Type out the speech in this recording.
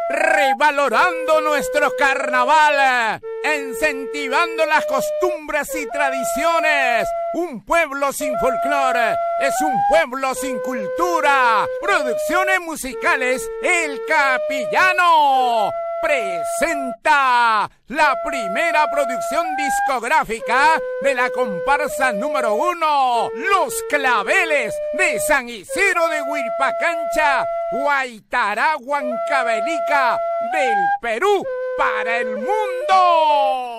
revalorando nuestro carnaval, incentivando las costumbres y tradiciones. Un pueblo sin folclore es un pueblo sin cultura. Producciones musicales El Capillano presenta la primera producción discográfica de la comparsa número 1, Los Claveles de San Isidro de Huirpacancha, Huaytará, Huancavelica, del Perú para el mundo.